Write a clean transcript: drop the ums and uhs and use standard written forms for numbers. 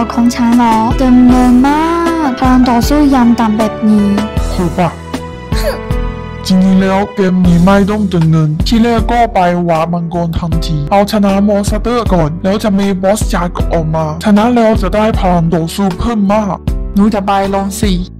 ของฉันเหรอเต็มเลยมากพลังต่อสู้ยำต่ำแบบนี้คือปะจริงๆแล้วเกมนี้ไม่ต้องเติมเงินที่แรกก็ไปวามังกรทันทีเอาชนะมอนสเตอร์ก่อนแล้วจะมีบอสใหญ่ก็ออกมาชนะแล้วจะได้พลังต่อสู้เพิ่มมากหนูจะไปลองสิ